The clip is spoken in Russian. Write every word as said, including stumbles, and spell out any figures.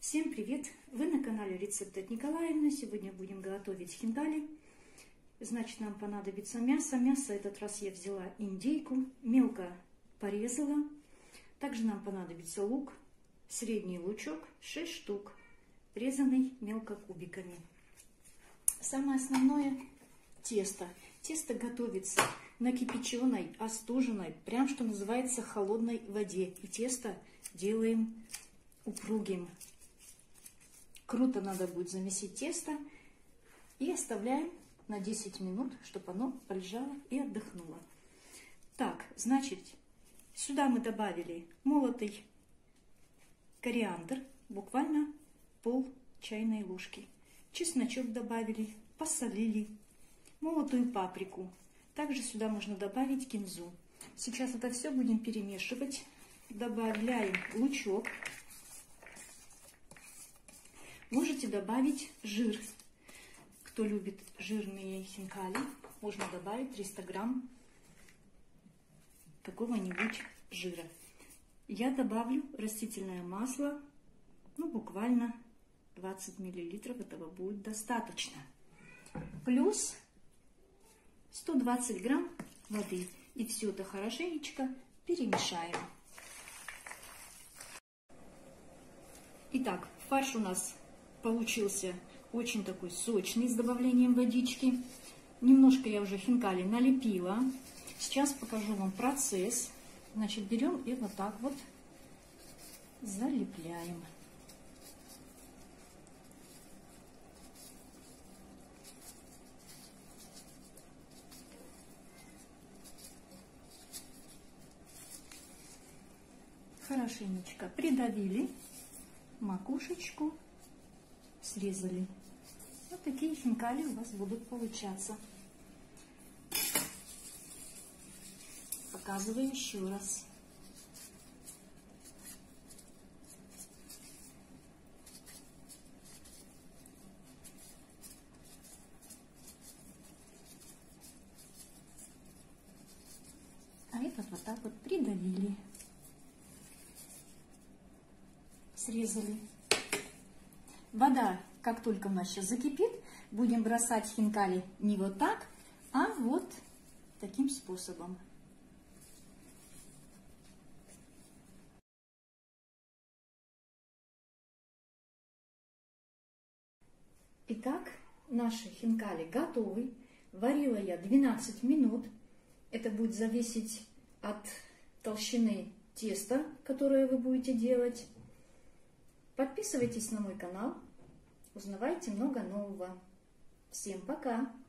Всем привет! Вы на канале Рецепты от Николаевны. Сегодня будем готовить хинкали. Значит, нам понадобится мясо. Мясо в этот раз я взяла индейку, мелко порезала. Также нам понадобится лук, средний лучок, шесть штук, резанный мелко кубиками. Самое основное – тесто. Тесто готовится на кипяченой, остуженной, прям что называется, холодной воде. И тесто делаем упругим. Круто надо будет замесить тесто и оставляем на десять минут, чтобы оно полежало и отдохнуло. Так, значит, сюда мы добавили молотый кориандр, буквально пол чайной ложки. Чесночок добавили, посолили, молотую паприку. Также сюда можно добавить кинзу. Сейчас это все будем перемешивать. Добавляем лучок. Можете добавить жир. Кто любит жирные хинкали, можно добавить триста грамм какого-нибудь жира. Я добавлю растительное масло, ну буквально двадцать миллилитров, этого будет достаточно. Плюс сто двадцать грамм воды. И все это хорошенечко перемешаем. Итак, фарш у нас получился очень такой сочный, с добавлением водички. Немножко я уже хинкали налепила. Сейчас покажу вам процесс. Значит, берем и вот так вот залепляем. Хорошенечко придавили макушечку. Срезали. Вот такие хинкали у вас будут получаться. Показываю еще раз. А этот вот так вот придавили. Срезали. Вода, как только у нас сейчас закипит, будем бросать хинкали не вот так, а вот таким способом. Итак, наши хинкали готовы. Варила я двенадцать минут. Это будет зависеть от толщины теста, которое вы будете делать. Подписывайтесь на мой канал, узнавайте много нового. Всем пока!